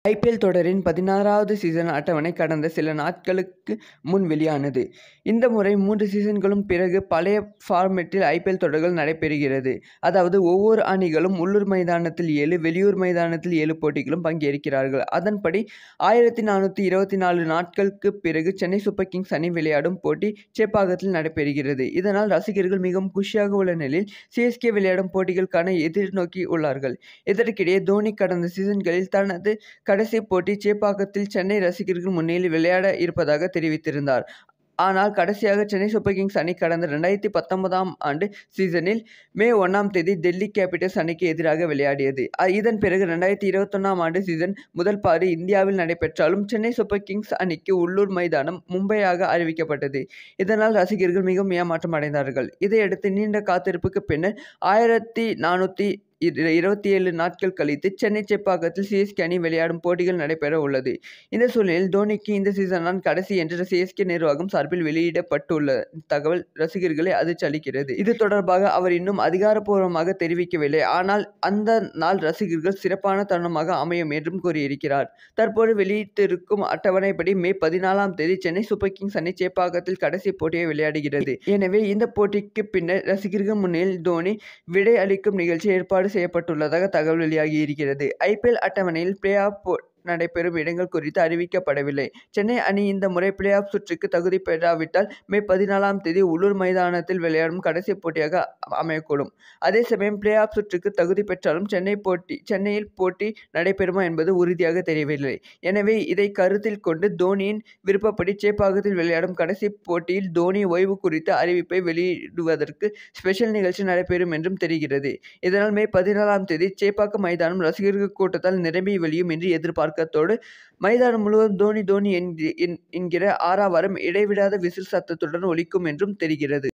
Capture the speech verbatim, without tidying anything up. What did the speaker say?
ஐ P L தொடரின் பதினாறாவது season அட்டவணை கடந்த சில நாட்களுக்கு முன் வெளியானது. இந்த முறை மூன்று சீசன்களும் பிறகு பழைய ஃபார்மெட்டில் ஐ பி எல் தொடர்கள் நடைபெறுகிறது. அதாவது ஒவ்வொரு அணிகளும் உள்ளூர் மைதானத்தில் ஏழு, வெளியூர் மைதானத்தில் ஏழு போட்டிகளும் பங்கேற்கிறார்கள். அதன்படி ஆயிரத்து நானூற்று இருபத்தி நான்கு நாட்களுக்கு பிறகு சென்னை சூப்பர் கிங்ஸ் அணி விளையாடும் போட்டி சேப்பாக்கத்தில் நடைபெறுகிறது. இதனால் ரசிகர்கள் மிகவும் குஷியாக உள்ள நிலையில் சி எஸ் கே விளையாடும் போட்டிகளுக்கான எதிர்நோக்கி உள்ளார்கள். இதற்கிடையே தோனி கடந்த சீசன்களில் தனது கடைசி போட்டி சேப்பாக்கத்தில் சென்னை ரசிகர்கள் முன்னிலையில் விளையாட இருப்பதாக தெரிவித்திருந்தார். ஆனால் கடைசியாக சென்னை சூப்பர் கிங்ஸ் அணி கடந்த இரண்டாயிரத்து பத்தொன்பதாம் ஆண்டு சீசனில் மே ஒன்றாம் தேதி டெல்லி கேபிட்டல்ஸ் அணிக்கு எதிராக விளையாடியது. இதன் பிறகு இரண்டாயிரத்து இருபத்தொன்றாம் ஆண்டு சீசன் முதல் பாதி இந்தியாவில் நடைபெற்றாலும் சென்னை சூப்பர் கிங்ஸ் அணிக்கு உள்ளூர் மைதானம் மும்பையாக அறிவிக்கப்பட்டது. இதனால் ரசிகர்கள் மிகவும் ஏமாற்றம் அடைந்தார்கள். இதையடுத்து நீண்ட காத்திருப்புக்கு பின்னர் ஆயிரத்து நானூற்று இருபத்தி ஏழு நாட்கள் கழித்து சென்னை சேப்பாக்கத்தில் சி எஸ் கே அணி விளையாடும் போட்டிகள் நடைபெற உள்ளது. இந்த சூழ்நிலையில் தோனிக்கு இந்த சீசன் தான் கடைசி என்று சி எஸ் கே நிர்வாகம் சார்பில் வெளியிடப்பட்டுள்ள தகவல் ரசிகர்களை அதிர்ச்சி அளிக்கிறது. இது தொடர்பாக அவர் இன்னும் அதிகாரப்பூர்வமாக தெரிவிக்கவில்லை. ஆனால் அந்த நாள் ரசிகர்கள் சிறப்பான தருணமாக அமையும் என்றும் கூறியிருக்கிறார். தற்போது வெளியிட்டிருக்கும் அட்டவணைப்படி மே பதினாலாம் தேதி சென்னை சூப்பர் கிங்ஸ் அணி சேப்பாக்கத்தில் கடைசி போட்டியை விளையாடுகிறது. எனவே இந்த போட்டிக்கு பின்னர் ரசிகர்கள் முன்னிலையில் தோனி விடை அளிக்கும் நிகழ்ச்சி ஏற்பாடு செய்யப்பட்டுள்ளதாக தகவல் வெளியாகி இருக்கிறது. ஐ பி எல் அட்டவணையில் பிளே ஆஃப் நடைபெறும் இடங்கள் குறித்து அறிவிக்கப்படவில்லை. சென்னை அணி இந்த முறை பிளே ஆஃப் சுற்றுக்கு தகுதி பெறாவிட்டால் மே பதினாலாம் தேதி உள்ளூர் மைதானத்தில் விளையாடும் கடைசி போட்டியாக அமையக்கூடும். அதே சமயம் பிளே ஆஃப் சுற்றுக்கு தகுதி பெற்றாலும் சென்னை போட்டி சென்னையில் போட்டி நடைபெறுமா என்பது உறுதியாக தெரியவில்லை. எனவே இதை கருத்தில் கொண்டு தோனியின் விருப்பப்படி சேப்பாக்கத்தில் விளையாடும் கடைசி போட்டியில் தோனி ஓய்வு குறித்த அறிவிப்பை வெளியிடுவதற்கு ஸ்பெஷல் நிகழ்ச்சி நடைபெறும் என்றும் தெரிகிறது. இதனால் மே பதினாலாம் தேதி சேப்பாக்கம் மைதானம் ரசிகர்கள் கூட்டத்தால் நிரம்பி வழியும் என்று எதிர்பார்க்க த்தோடு மைதானம் முழுவதும் தோனி தோனி என்கிற ஆரவாரம் இடைவிடாத விசில் சத்தத்துடன் ஒலிக்கும் என்றும் தெரிகிறது.